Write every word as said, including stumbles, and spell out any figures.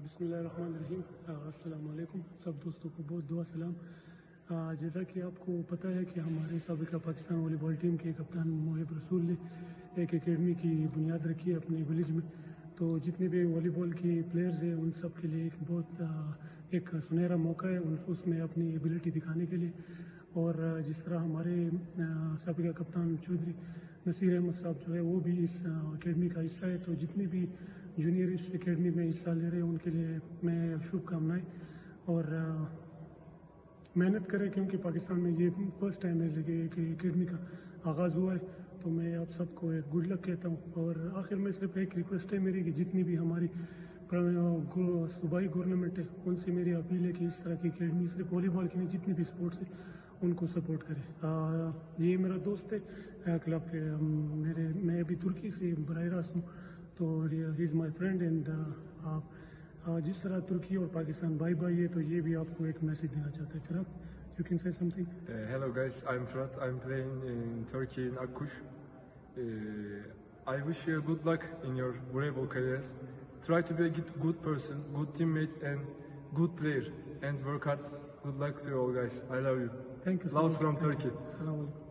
بسم اللہ الرحمن الرحیم. السلام علیکم سب دوستوں کو بہت دعا سلام. جیسا کہ آپ کو پتہ ہے کہ ہمارے سابقہ پاکستان والی بال ٹیم کے کپتان محب رسول نے ایک اکیڈمی کی بنیاد رکھی ہے اپنے ولیج میں. تو جتنے بھی والی بال کی پلیئرز ہیں ان سب کے لیے ایک بہت ایک سنہرا موقع ہے اس میں اپنی ایبلٹی دکھانے کے لیے. اور جس طرح ہمارے سابقہ کپتان چودھری نصیر احمد صاحب جو ہے وہ بھی اس اکیڈمی کا حصہ ہے. تو جتنے بھی جونیئر اس اکیڈمی میں حصہ لے رہے ہیں ان کے لیے میں شبھ کامنائیں اور محنت کریں کیونکہ پاکستان میں یہ فرسٹ ٹائم ہے کہ اکیڈمی کا آغاز ہوا ہے. تو میں آپ سب کو ایک گڈ لک کہتا ہوں. اور آخر میں صرف ایک ریکویسٹ ہے میری کہ جتنی بھی ہماری صوبائی گورنمنٹ ہے ان سے میری اپیل ہے کہ اس طرح کی اکیڈمی صرف والی بال کی نہیں جتنی بھی اسپورٹس ہیں ان کو سپورٹ کرے. یہ میرا دوست ہے کلب کے میرے میں ابھی ترکی سے براہ راست ہوں. تو ہی از مائی فرینڈ اینڈ جس طرح ترکی اور پاکستان بائی بائی ہے تو یہ بھی آپ کو ایک میسیج دینا چاہتا ہے. فرات, you can say something. Uh, hello guys, I'm Fırat. I'm playing in Turkey in Akkuş. Uh, I wish you good luck in your volleyball careers. Try to be a good person, good teammate and good player and work hard. Good luck to you all guys. I love you. Thank you so Love much. from Turkey. Assalamu alaikum.